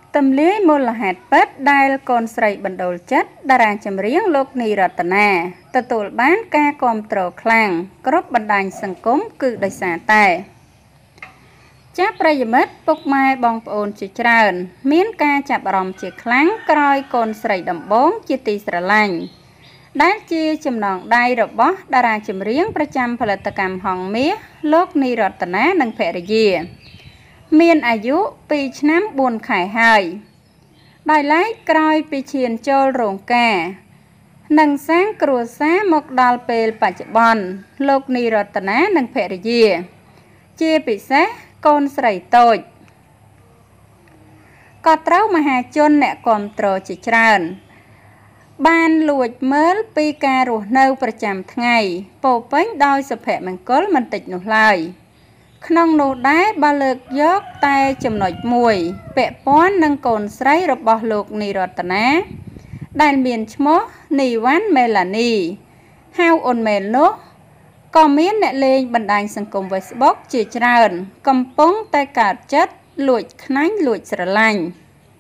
tâm lý mô là hạt bết đai con sợi bẩn đầu chất đà ra chấm riêng lục ni rật nà tờ tụi bán ca com trổ khlang cướp bẩn đành sừng cốm cự đầy xả tài chắp ray mất bốc mai bong ôn chỉ tràn miến ca chạp ròm chỉ kháng coi con sợi đầm bóng chỉ tì sờ lạnh đá chia chấm nòng đai rồi bó đà ra chấm riêngประจำ ផលិតកម្ម ហងមាស លោក នីរតនា និង ភរិយា មាន អាយុ 2 ឆ្នាំ 4 ខែ ហើយ ដោយឡែក ក្រោយ ពី ឈាន ចូល រោងការ និង សាង គ្រួសារ មក ដល់ ពេល បច្ចុប្បន្ន លោក នីរតនា និង ភរិយា ជា ពិសេស កូន ស្រី តូច ក៏ ត្រូវ មហាជន អ្នក គាំទ្រ ជា ច្រើន បានលួចមើលពីការរស់នៅប្រចាំថ្ងៃពោពេញដោយសុភមង្គលមិនតិចនោះឡើយក្នុងនោះដែរបើលើកយកតែចំណុចមួយពាក់ព័ន្ធនឹងកូនស្រីរបស់លោកនីរតនាដែលមានឈ្មោះនីវ៉ាន់មេឡានីហៅអូនមែលនោះក៏មានអ្នកលេងបណ្ដាញសង្គម Facebook ជាច្រើនកំពុងតែកើតចិត្តលួចខ្នាញ់លួចស្រឡាញ់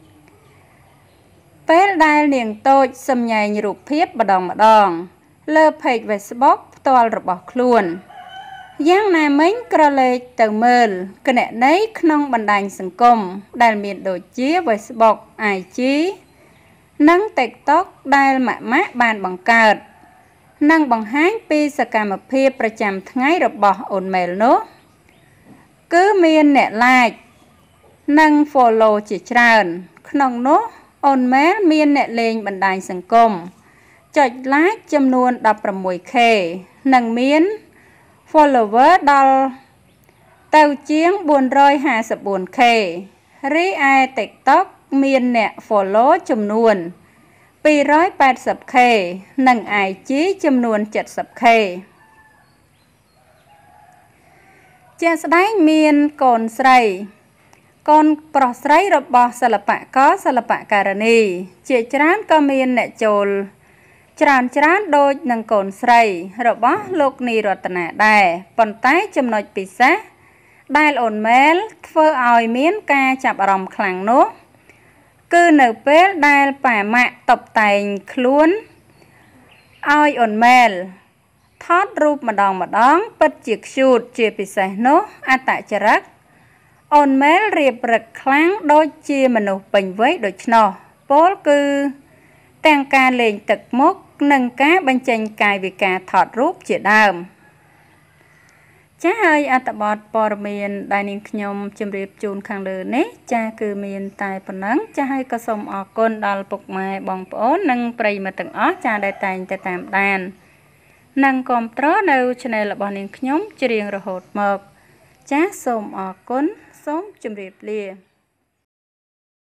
ពេលដែលនាងតូចសម្ញែងរូបភាពម្ដងលើ page Facebook ផ្ទាល់របស់ខ្លួនយ៉ាងណាមិញក្រឡេកទៅមើលគណនីក្នុងបណ្ដាញសង្គមដែលមានដូចជា Facebook, IG និង TikTok ដែលម៉ាក់បានបង្កើតនិងបង្ហាញពីសកម្មភាពប្រចាំថ្ងៃរបស់អូនមែលនោះគឺមានអ្នក like និង follow ជាច្រើនក្នុងនោះអូនមែលមានអ្នកលេងបណ្ដាញសង្គមចុច like ចំនួន 16k និងមាន follower ដល់ទៅជាង 454k រីឯ TikTok មានអ្នក follow ចំនួន 280k និង IG ចំនួន 70k ជាក់ស្ដែងមានកូនស្រីកូនប្រុសស្រីរបស់សិល្បករសិល្បករនីជាច្រើនក៏មានអ្នកចូលច្រើនដូចនឹងកូនស្រីរបស់លោកនីរតនាដែរប៉ុន្តែចំណុចពិសេសដែលអូនមែលធ្វើឲ្យមានការចាប់អារម្មណ៍ខ្លាំងនោះគឺនៅពេលដែលប៉ាម៉ាក់តុបតែងខ្លួនឲ្យអូនមែលថតរូបម្ដងពិតជា cute ជាពិសេសនោះអត្តចរិតអូនមែលរៀបរឹកខ្លាំងដូចជាមនុស្សពេញវ័យដូច្នោះពោលគឺទាំងការលេងទឹកមុខនិងការបញ្ចេញកាយវិការថតរូបជាដើមចា៎ហើយអត្ថបទព័ត៌មានដែលនាងខ្ញុំជម្រាបជូនខាងលើនេះចា៎គឺមានតែប៉ុណ្ណឹងចា៎ហើយក៏សូមអរគុណដល់ពុកម៉ែបងប្អូននិងប្រិយមិត្តទាំងអស់ចា៎ដែលតែងតែតាមដាននិងគាំទ្រនៅ channel របស់នាងខ្ញុំជារៀងរហូតមកចា៎សូមអរគុណសូមជម្រាបលា